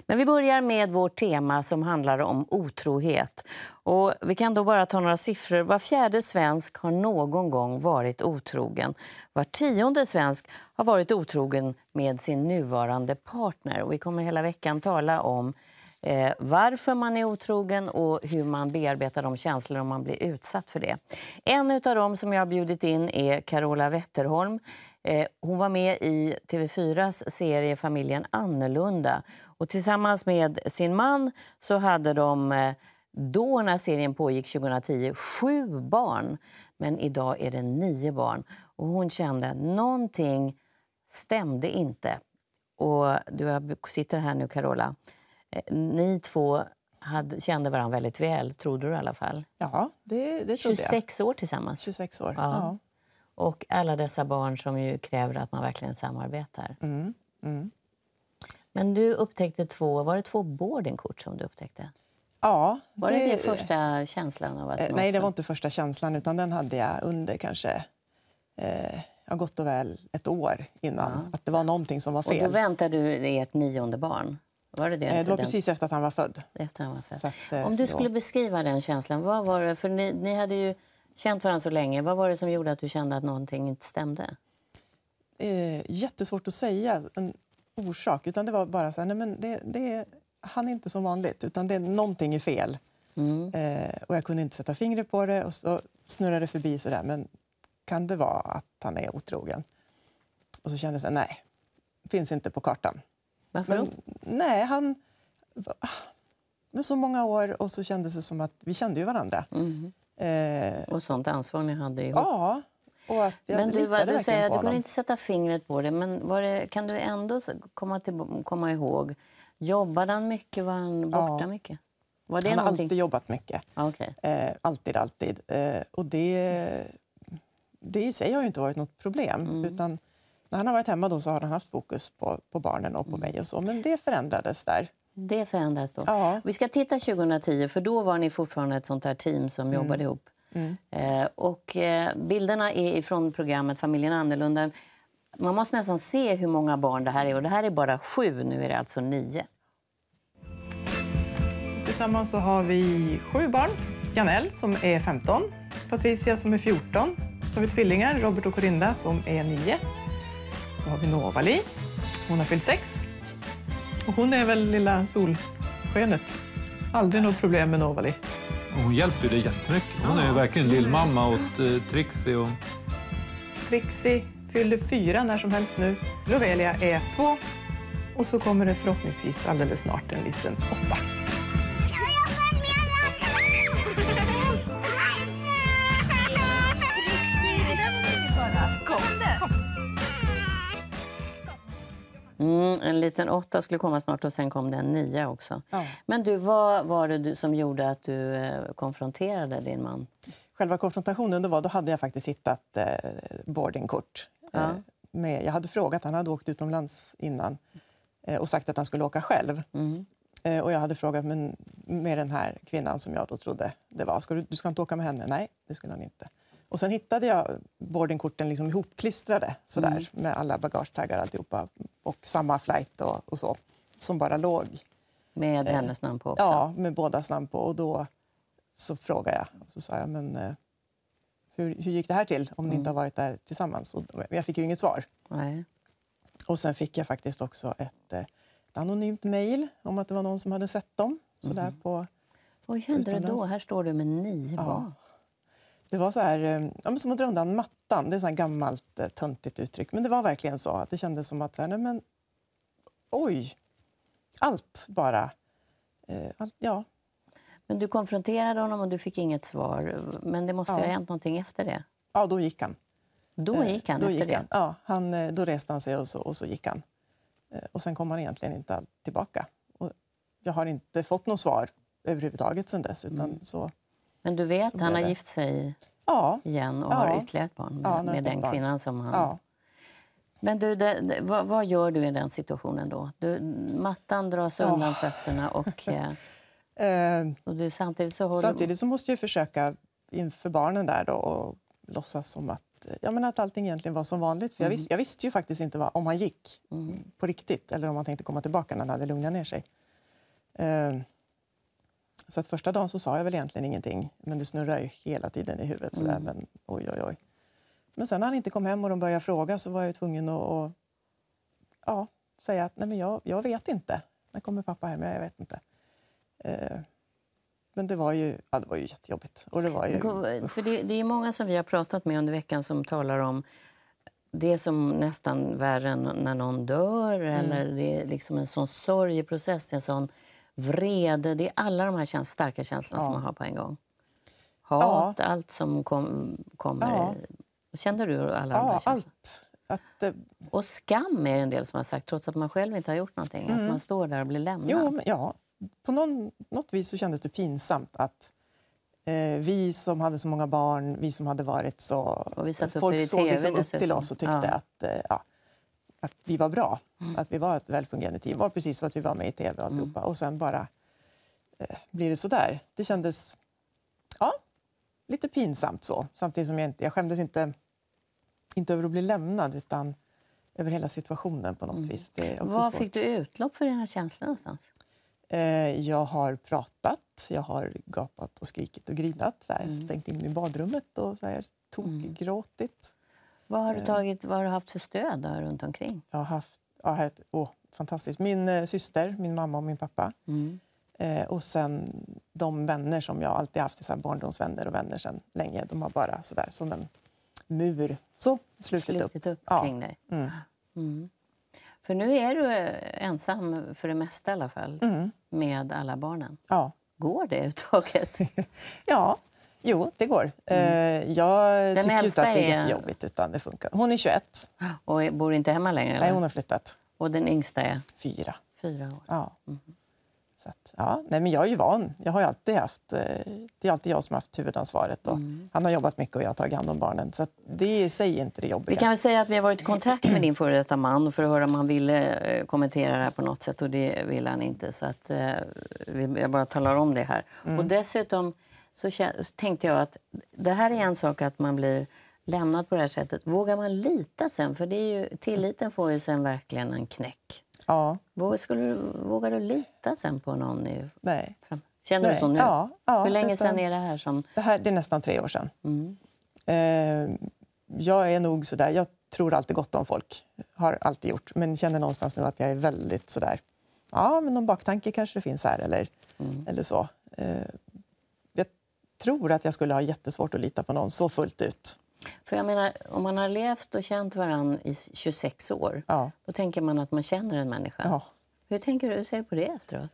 Men vi börjar med vårt tema som handlar om otrohet. Och vi kan då bara ta några siffror. Var fjärde svensk har någon gång varit otrogen. Var tionde svensk har varit otrogen med sin nuvarande partner. Och vi kommer hela veckan tala om varför man är otrogen och hur man bearbetar de känslor om man blir utsatt för det. En av dem som jag har bjudit in är Carola Wetterholm. Hon var med i TV4s serie Familjen Annorlunda. Och tillsammans med sin man så hade de då när serien pågick 2010 7 barn. Men idag är det 9 barn. Och hon kände att någonting stämde inte. Och du sitter här nu, Carola. Ni två kände varandra väldigt väl, trodde du i alla fall? Ja, det trodde 26 år tillsammans. 26 år, ja. Och alla dessa barn som ju kräver att man verkligen samarbetar. Men du upptäckte var det 2 boardingkort som du upptäckte? Ja. Var det första känslan av att nej, det var inte första känslan, utan den hade jag under kanske gott och väl ett år innan. Att det var någonting som var fel. Och då väntade du ert 9:e barn? Var det det var precis efter att han var född. Efter han var född. Så om du skulle beskriva den känslan, vad var det? För ni hade ju känt varandra så länge. Vad var det som gjorde att du kände att någonting inte stämde? Jättesvårt att säga en orsak. Utan det var bara så här, nej men han är inte som vanligt. Utan någonting är fel. Och jag kunde inte sätta fingret på det. Och så snurrade det förbi så där. Men kan det vara att han är otrogen? Och så kände jag, nej, finns inte på kartan. Varför då? Nej, han... Med så många år och så kändes det som att vi kände ju varandra. Och sånt ansvar ni hade ihop. Ja. Och att men du säger att du kunde inte sätta fingret på det. Men kan du ändå komma ihåg? Jobbade han mycket? Var han borta mycket? Var det han har alltid jobbat mycket. Okay. Alltid. Och det i sig har ju inte varit något problem. Utan när han har varit hemma då så har han haft fokus på barnen och på mig och så. Men det förändrades där. Det förändrades då. Ja. Vi ska titta 2010, för då var ni fortfarande ett sånt här team som jobbade ihop. Bilderna är från programmet Familjen Annorlunda. Man måste nästan se hur många barn det här är. Och det här är bara 7, nu är det alltså 9. Tillsammans så har vi 7 barn. Janelle som är 15. Patricia som är 14. Så har vi tvillingar, Robert och Corinda som är 9. Så har vi Novali. Hon har fyllt 6. Och hon är väl lilla solskenet. Aldrig något problem med Novali. Hon hjälper dig jättemycket. Hon är verkligen lillmamma åt Trixie. Trixie fyller 4 när som helst nu. Lovelia är 2. Och så kommer det förhoppningsvis alldeles snart en liten 8. En liten 8 skulle komma snart och sen kom det en 9 också. Ja. Men du, vad var det som gjorde att du konfronterade din man? Själva konfrontationen då hade jag faktiskt hittat boardingkort. Jag hade frågat, han hade åkt utomlands innan och sagt att han skulle åka själv. Och jag hade frågat med den här kvinnan som jag då trodde det var. Du ska inte åka med henne? Nej, det skulle han inte. Och sen hittade jag boardingkorten liksom ihopklistrade sådär med alla bagagetaggar alltihopa och samma flight och så som bara låg. Med hennes namn på också? Ja, med bådas namn på. Och då så frågade jag och så sa jag, men hur gick det här till om ni inte har varit där tillsammans? Och jag fick ju inget svar. Nej. Och sen fick jag faktiskt också ett anonymt mejl om att det var någon som hade sett dem sådär på. Vad kände du då? Här står du med 9 barn. Det var så här, som att dra undan mattan. Det är så här gammalt töntigt uttryck. Men det var verkligen så att det kändes som att så här, nej men, oj, allt bara, ja. Men du konfronterade honom och du fick inget svar. Men det måste ju ha hänt någonting efter det. Ja, då gick han. Då gick han efter det? Ja, då reste han sig och så gick han. Och sen kom han egentligen inte tillbaka. Och jag har inte fått något svar överhuvudtaget sedan dess. Utan så. Men du vet, han har gift sig igen och har ytterligare ett barn med den kvinnan som han... Ja. Men du, vad gör du i den situationen då? Mattan dras undan fötterna och du samtidigt så håller... Samtidigt så måste jag försöka inför barnen där då och låtsas som att allting egentligen var som vanligt. För jag visste ju faktiskt inte om han gick på riktigt eller om han tänkte komma tillbaka när han hade lugnat ner sig. Så att första dagen så sa jag väl egentligen ingenting. Men det snurrar ju hela tiden i huvudet. Sådär. Men oj. Men sen när han inte kom hem och de började fråga så var jag tvungen att säga att nej, men jag vet inte. När kommer pappa hem? Jag vet inte. Men det var ju jättejobbigt. Och det var ju... För det är många som vi har pratat med under veckan som talar om det som nästan värre än när någon dör. Eller det är liksom en sån sorgeprocess, det är en sån vrede. Det är alla de här starka känslorna som man har på en gång. Hat, allt som kommer. Ja. Kände du alla de här känslorna? Allt. Och skam är en del som har sagt, trots att man själv inte har gjort någonting. Att man står där och blir lämnad. Jo, på något vis så kändes det pinsamt att vi som hade så många barn, vi som hade varit så... Och vi satt upp folk i såg TV liksom upp dessutom. till oss och tyckte att vi var bra. Att vi var ett välfungerande team. Det var precis för att vi var med i TV och alltihopa. Och sen bara blir det så där. Det kändes lite pinsamt så. Samtidigt som jag skämdes inte över att bli lämnad utan över hela situationen på något vis. Det är också Var svårt. fick du utlopp för dina känslor någonstans? Jag har pratat, jag har gapat och skrikit och grinat. Stängt in i badrummet och tokgråtit. Vad har du haft för stöd där runt omkring? Jag har haft fantastiskt. Min syster, min mamma och min pappa. Och sen de vänner som jag alltid haft, så här barndomsvänner och vänner sedan länge. De har bara sådär som en mur slutit upp kring dig. För nu är du ensam för det mesta i alla fall med alla barnen. Ja. Går det uttaget? Det går. Jag Den tycker inte att det är är jättejobbigt utan det funkar. Hon är 21. Och bor inte hemma längre? Eller? Nej, hon har flyttat. Och den yngsta är? 4. 4 år. Ja. Så att, men jag är ju van. Jag har ju alltid haft, det är alltid jag som har haft huvudansvaret. Och han har jobbat mycket och jag har tagit hand om barnen. Så att det är i sig inte det jobbiga. Vi kan väl säga att vi har varit i kontakt med din före detta man för att höra om han ville kommentera det här på något sätt. Och det vill han inte. Så att jag bara talar om det här. Och dessutom så tänkte jag att det här är en sak att man blir lämnad på det här sättet. Vågar man lita sen? För det är ju, tilliten får ju sen verkligen en knäck. Ja. Vågar du lita sen på någon? Nej. Känner du så nu? Ja, hur länge sedan är det här som... Det är nästan 3 år sedan. Jag är nog sådär, jag tror alltid gott om folk. Har alltid gjort. Men känner någonstans nu att jag är väldigt sådär, men någon baktanke kanske det finns här eller så. Jag tror att jag skulle ha jättesvårt att lita på någon så fullt ut. För jag menar, om man har levt och känt varann i 26 år, då tänker man att man känner en människa. Ja. Hur ser du på det efteråt?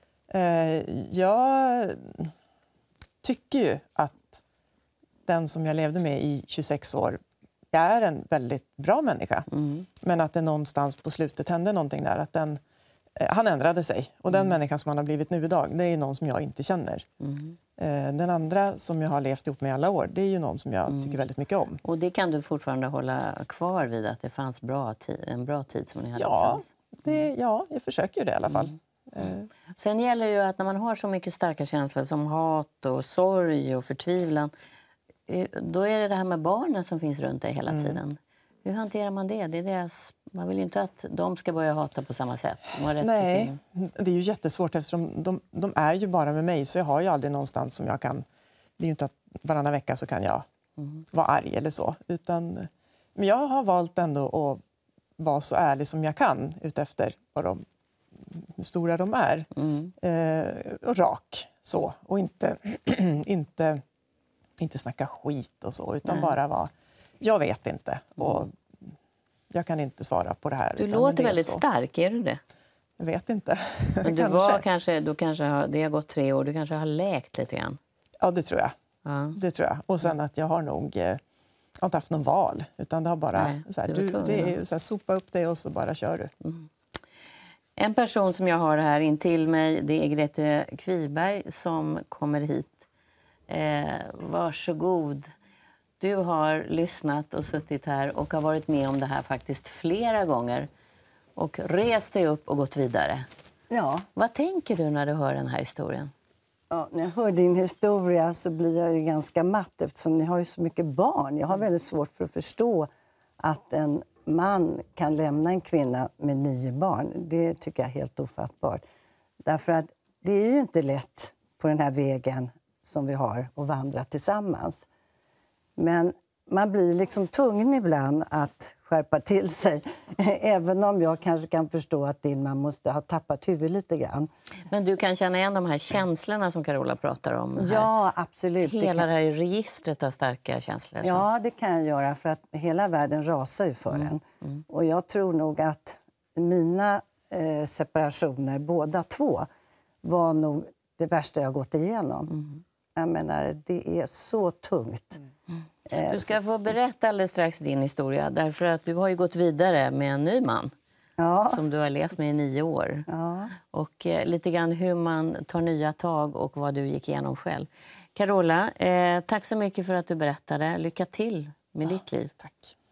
Jag tycker ju att den som jag levde med i 26 år är en väldigt bra människa. Men att det någonstans på slutet hände någonting där. Att han ändrade sig. Och den människan som han har blivit nu idag, det är någon som jag inte känner. Den andra som jag har levt ihop med i alla år, det är ju någon som jag tycker väldigt mycket om. Och det kan du fortfarande hålla kvar vid, att det fanns en bra tid som ni hade tillsammans? Jag försöker ju det i alla fall. Sen gäller ju att när man har så mycket starka känslor som hat och sorg och förtvivlan, då är det här med barnen som finns runt dig hela tiden. Hur hanterar man det? Man vill ju inte att de ska börja hata på samma sätt. Nej, det är ju jättesvårt eftersom de är ju bara med mig. Så jag har ju aldrig någonstans som jag kan... Det är ju inte att varannan vecka så kan jag vara arg eller så. Men jag har valt ändå att vara så ärlig som jag kan utefter hur stora de är. Och rak så. Och inte snacka skit och så. Utan bara vara... Jag vet inte. Och jag kan inte svara på det här. Du låter väldigt stark, är du det? Jag vet inte. Men det har gått 3 år, du kanske har läkt lite grann. Ja, det tror jag. Det tror jag. Och sen att jag har nog... Jag har inte haft någon val. Utan det har bara... sopa upp det och så bara kör du. En person som jag har här in till mig, det är Grete Kviberg som kommer hit. Varsågod. Du har lyssnat och suttit här och har varit med om det här faktiskt flera gånger. Och rest dig upp och gått vidare. Ja. Vad tänker du när du hör den här historien? Ja, när jag hör din historia så blir jag ju ganska matt eftersom ni har ju så mycket barn. Jag har väldigt svårt för att förstå att en man kan lämna en kvinna med 9 barn. Det tycker jag är helt ofattbart. Därför att det är ju inte lätt på den här vägen som vi har att vandra tillsammans. Men man blir liksom tvungen ibland att skärpa till sig. Även om jag kanske kan förstå att man måste ha tappat huvudet lite grann. Men du kan känna igen de här känslorna som Carola pratar om? Här. Ja, absolut. Hela det här registret av starka känslor? Så. Ja, det kan jag göra för att hela världen rasar ju för en. Och jag tror nog att mina separationer, båda två, var nog det värsta jag gått igenom. Jag menar, det är så tungt. Du ska få berätta alldeles strax din historia, därför att du har ju gått vidare med en ny man. Ja. Som du har levt med i 9 år. Ja. Och lite grann hur man tar nya tag och vad du gick igenom själv. Carola, tack så mycket för att du berättade. Lycka till med ditt liv. Tack.